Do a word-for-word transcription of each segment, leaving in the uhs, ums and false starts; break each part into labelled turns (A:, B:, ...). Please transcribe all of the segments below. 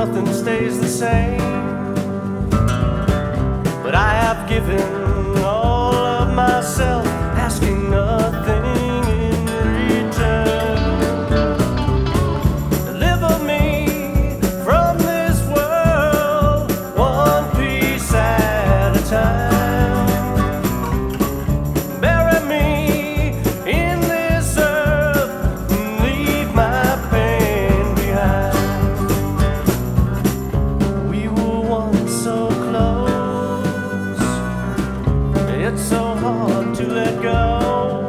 A: nothing stays the same. But I have given all of myself, asking nothing in return. Deliver me from this world, one piece at a time. Bury me in this earth and leave my pain behind. We were once so close, it's so hard to let go.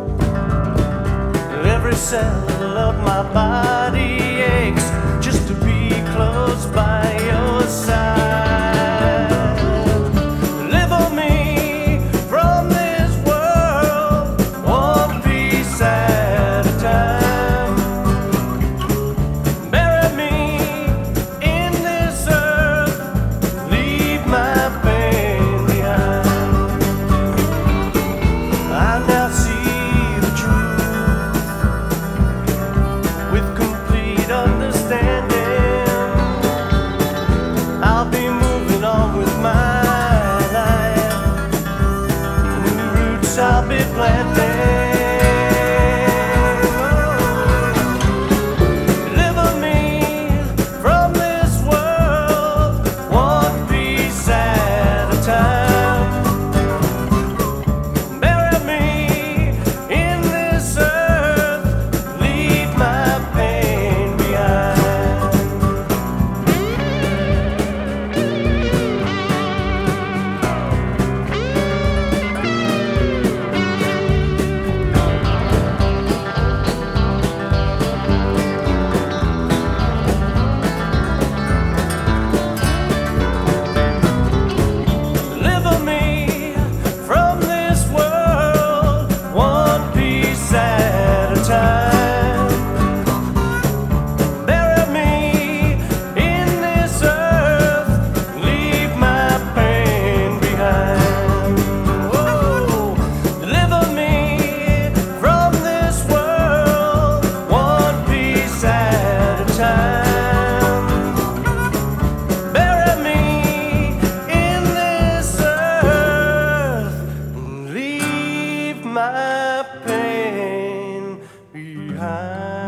A: Every cell of my body aches just to be close by your side. Deliver me from this world, one piece at a time. Bury me in this earth, leave my pain behind. I now see the truth with complete understanding. I'll be moving on with my life, new roots I'll be planting. Deliver me from this world, one piece at a time. Bury me in this earth, leave my pain behind. Deliver me from this world, one piece at a time. Bury me in this earth, leave my pain behind. Whoa. Deliver me from this world, one piece at a time. Bury me in this earth, and leave my pain behind.